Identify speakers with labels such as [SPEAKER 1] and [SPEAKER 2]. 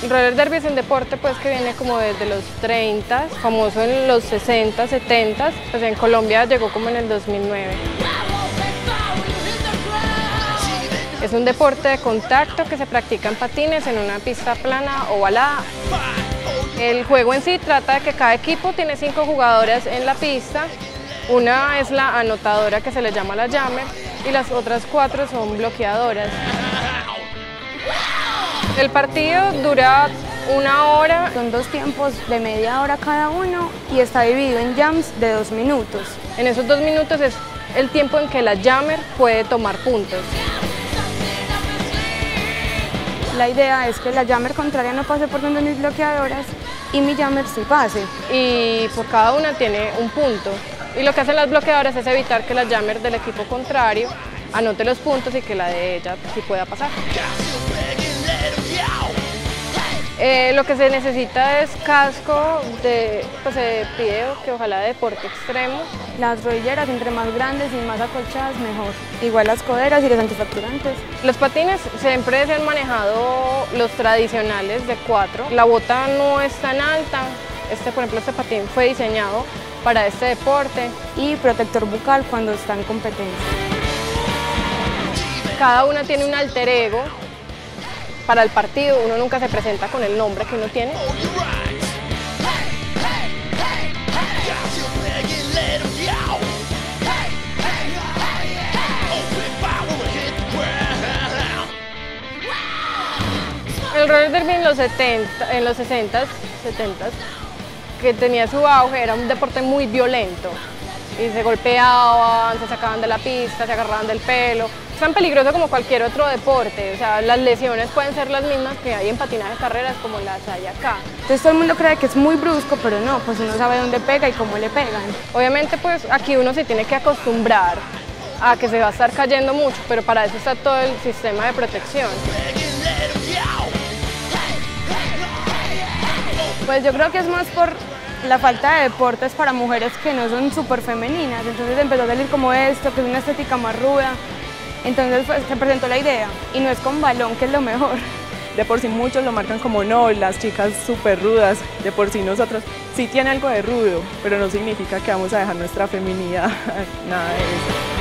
[SPEAKER 1] El roller derby es un deporte pues que viene como desde los 30, famoso en los 60, 70, pues en Colombia llegó como en el 2009. Es un deporte de contacto que se practica en patines en una pista plana ovalada. El juego en sí trata de que cada equipo tiene 5 jugadoras en la pista. Una es la anotadora, que se le llama la jammer, y las otras 4 son bloqueadoras. El partido dura 1 hora.
[SPEAKER 2] Son 2 tiempos de media hora cada uno y está dividido en jams de 2 minutos.
[SPEAKER 1] En esos 2 minutos es el tiempo en que la jammer puede tomar puntos.
[SPEAKER 2] La idea es que la jammer contraria no pase por donde mis bloqueadoras y mi jammer sí pase.
[SPEAKER 1] Y por cada una tiene un punto. Y lo que hacen las bloqueadoras es evitar que la jammer del equipo contrario anote los puntos y que la de ella sí pueda pasar. Lo que se necesita es casco, pues se pide que ojalá de deporte extremo.
[SPEAKER 2] Las rodilleras, entre más grandes y más acolchadas, mejor. Igual las coderas y los antifracturantes.
[SPEAKER 1] Los patines siempre se han manejado los tradicionales de 4. La bota no es tan alta. Por ejemplo, este patín fue diseñado para este deporte.
[SPEAKER 2] Y protector bucal cuando está en competencia.
[SPEAKER 1] Cada una tiene un alter ego. Para el partido uno nunca se presenta con el nombre que uno tiene. El roller derby en los 60s, 70s, que tenía su auge, era un deporte muy violento. Y se golpeaban, se sacaban de la pista, se agarraban del pelo. Es tan peligroso como cualquier otro deporte, o sea, las lesiones pueden ser las mismas que hay en patinaje de carreras como las hay acá.
[SPEAKER 2] Entonces todo el mundo cree que es muy brusco, pero no, pues uno sabe dónde pega y cómo le pegan.
[SPEAKER 1] Obviamente pues aquí uno se tiene que acostumbrar a que se va a estar cayendo mucho, pero para eso está todo el sistema de protección.
[SPEAKER 2] Pues yo creo que es más por la falta de deportes para mujeres que no son súper femeninas, entonces empezó a salir como esto, que es una estética más ruda. Entonces pues, se presentó la idea y no es con balón, que es lo mejor.
[SPEAKER 3] De por sí muchos lo marcan como no, las chicas súper rudas, de por sí nosotros sí tiene algo de rudo, pero no significa que vamos a dejar nuestra feminidad, nada de eso.